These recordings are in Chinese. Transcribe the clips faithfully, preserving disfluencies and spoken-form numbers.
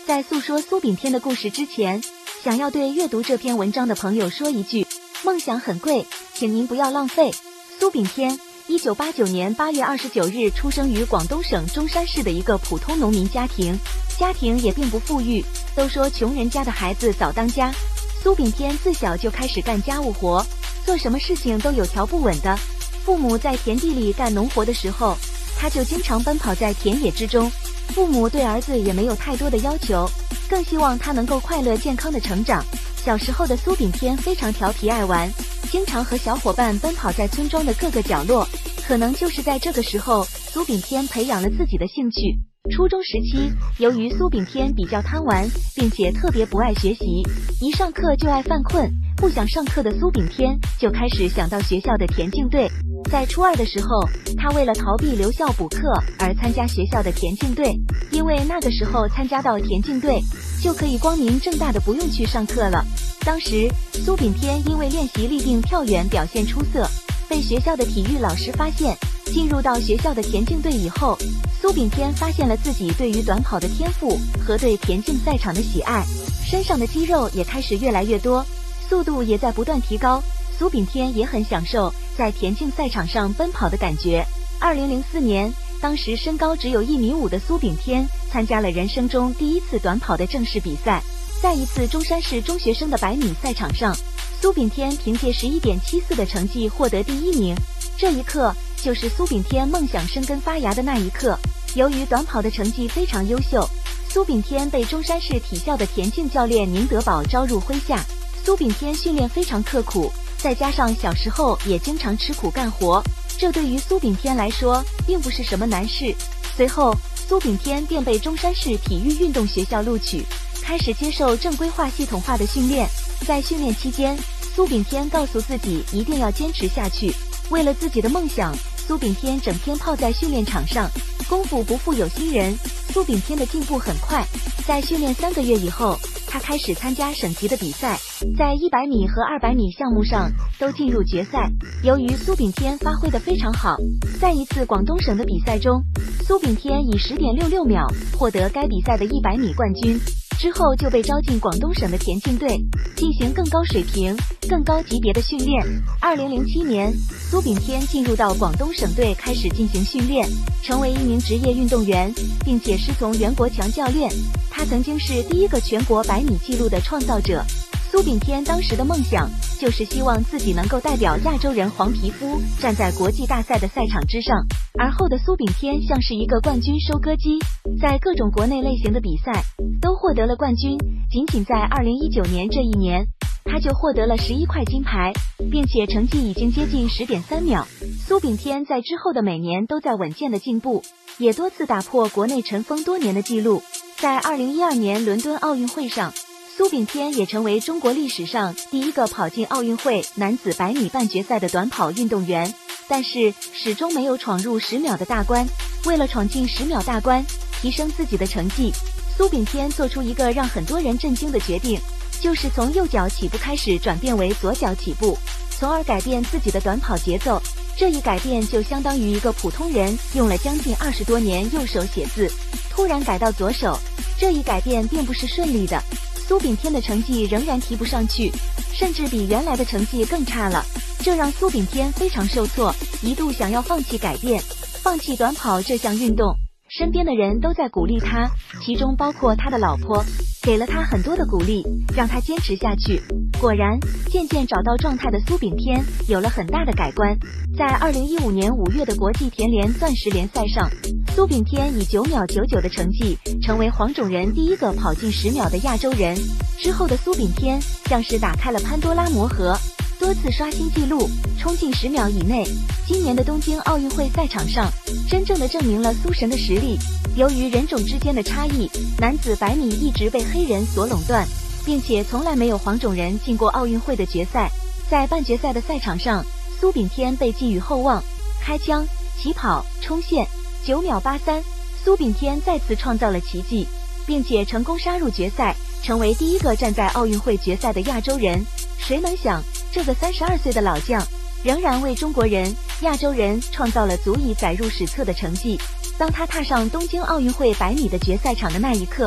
在诉说苏炳添的故事之前，想要对阅读这篇文章的朋友说一句：梦想很贵，请您不要浪费。苏炳添，一九八九年八月二十九日出生于广东省中山市的一个普通农民家庭，家庭也并不富裕，都说穷人家的孩子早当家。苏炳添自小就开始干家务活，做什么事情都有条不紊的。父母在田地里干农活的时候，他就经常奔跑在田野之中。父母对儿子也没有太多的要求，更希望他能够快乐健康的成长。小时候的苏炳添非常调皮爱玩，经常和小伙伴奔跑在村庄的各个角落。可能就是在这个时候，苏炳添培养了自己的兴趣。初中时期，由于苏炳添比较贪玩，并且特别不爱学习，一上课就爱犯困，不想上课的苏炳添就开始想到学校的田径队。在初二的时候，他为了逃避留校补课而参加学校的田径队，因为那个时候参加到田径队，就可以光明正大的不用去上课了。当时苏炳添因为练习立定跳远表现出色，被学校的体育老师发现。进入到学校的田径队以后，苏炳添发现了自己对于短跑的天赋和对田径赛场的喜爱，身上的肌肉也开始越来越多，速度也在不断提高。苏炳添也很享受在田径赛场上奔跑的感觉。二零零四年，当时身高只有一米五的苏炳添参加了人生中第一次短跑的正式比赛，在一次中山市中学生的百米赛场上，苏炳添凭借十一点七四的成绩获得第一名。这一刻就是苏炳添梦想生根发芽的那一刻。由于短跑的成绩非常优秀，苏炳添被中山市体校的田径教练宁德宝招入麾下。苏炳添训练非常刻苦，再加上小时候也经常吃苦干活，这对于苏炳添来说并不是什么难事。随后苏炳添便被中山市体育运动学校录取，开始接受正规化系统化的训练。在训练期间，苏炳添告诉自己一定要坚持下去。为了自己的梦想，苏炳添整天泡在训练场上，功夫不负有心人，苏炳添的进步很快。在训练三个月以后，他开始参加省级的比赛，在一百米和二百米项目上都进入决赛。由于苏炳添发挥得非常好，在一次广东省的比赛中，苏炳添以十点六六秒获得该比赛的一百米冠军。之后就被招进广东省的田径队，进行更高水平、更高级别的训练。二零零七年，苏炳添进入到广东省队开始进行训练，成为一名职业运动员，并且师从袁国强教练。他曾经是第一个全国百米纪录的创造者。苏炳添当时的梦想就是希望自己能够代表亚洲人黄皮肤站在国际大赛的赛场之上。而后的苏炳添像是一个冠军收割机，在各种国内类型的比赛都获得了冠军。仅仅在二零一九年这一年，他就获得了十一块金牌，并且成绩已经接近十点三秒。苏炳添在之后的每年都在稳健的进步，也多次打破国内尘封多年的记录。在二零一二年伦敦奥运会上，苏炳添也成为中国历史上第一个跑进奥运会男子百米半决赛的短跑运动员，但是始终没有闯入十秒的大关。为了闯进十秒大关，提升自己的成绩，苏炳添做出一个让很多人震惊的决定，就是从右脚起步开始转变为左脚起步，从而改变自己的短跑节奏。这一改变就相当于一个普通人用了将近二十多年右手写字，突然改到左手。这一改变并不是顺利的，苏炳添的成绩仍然提不上去，甚至比原来的成绩更差了。这让苏炳添非常受挫，一度想要放弃改变，放弃短跑这项运动。身边的人都在鼓励他，其中包括他的老婆，给了他很多的鼓励，让他坚持下去。果然，渐渐找到状态的苏炳添有了很大的改观。在二零一五年五月的国际田联钻石联赛上，苏炳添以九秒九九的成绩成为黄种人第一个跑进十秒的亚洲人。之后的苏炳添像是打开了潘多拉魔盒，多次刷新纪录，冲进十秒以内。今年的东京奥运会赛场上，真正的证明了苏神的实力。由于人种之间的差异，男子百米一直被黑人所垄断，并且从来没有黄种人进过奥运会的决赛。在半决赛的赛场上，苏炳添被寄予厚望，开枪、起跑、冲线九秒八三，苏炳添再次创造了奇迹，并且成功杀入决赛，成为第一个站在奥运会决赛的亚洲人。谁能想，这个三十二岁的老将仍然为中国人、亚洲人创造了足以载入史册的成绩。当他踏上东京奥运会百米的决赛场的那一刻，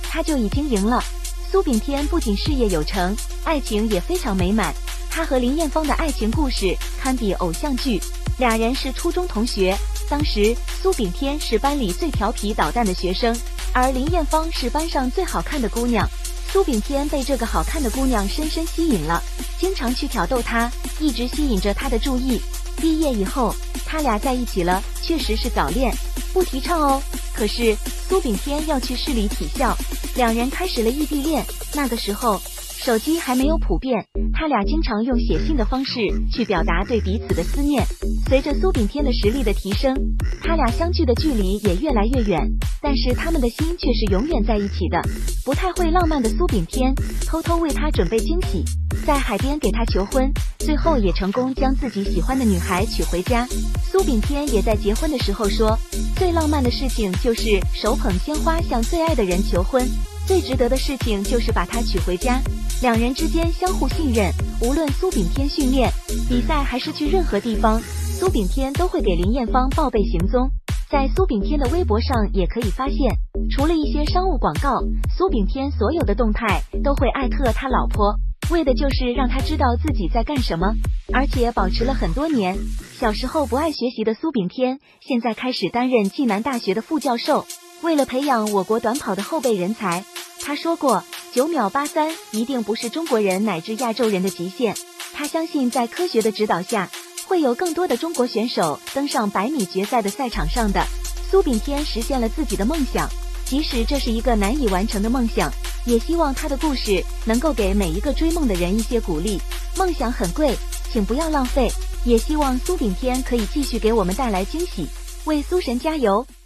他就已经赢了。苏炳添不仅事业有成，爱情也非常美满。他和林艳芳的爱情故事堪比偶像剧。俩人是初中同学，当时苏炳添是班里最调皮捣蛋的学生，而林艳芳是班上最好看的姑娘。苏炳添被这个好看的姑娘深深吸引了，经常去挑逗她，一直吸引着她的注意。毕业以后，他俩在一起了，确实是早恋，不提倡哦。可是苏炳添要去市里体校，两人开始了异地恋。那个时候手机还没有普遍，他俩经常用写信的方式去表达对彼此的思念。随着苏炳添的实力的提升，他俩相距的距离也越来越远，但是他们的心却是永远在一起的。不太会浪漫的苏炳添偷偷为他准备惊喜，在海边给他求婚，最后也成功将自己喜欢的女孩娶回家。苏炳添也在结婚的时候说，最浪漫的事情就是手捧鲜花向最爱的人求婚，最值得的事情就是把她娶回家。两人之间相互信任，无论苏炳添训练、比赛还是去任何地方，苏炳添都会给林艳芳报备行踪。在苏炳添的微博上也可以发现，除了一些商务广告，苏炳添所有的动态都会艾特他老婆，为的就是让他知道自己在干什么，而且保持了很多年。小时候不爱学习的苏炳添，现在开始担任暨南大学的副教授。为了培养我国短跑的后备人才，他说过九秒八三一定不是中国人乃至亚洲人的极限。他相信在科学的指导下，会有更多的中国选手登上百米决赛的赛场上的。苏炳添实现了自己的梦想，即使这是一个难以完成的梦想，也希望他的故事能够给每一个追梦的人一些鼓励。梦想很贵，请不要浪费，也希望苏炳添可以继续给我们带来惊喜，为苏神加油。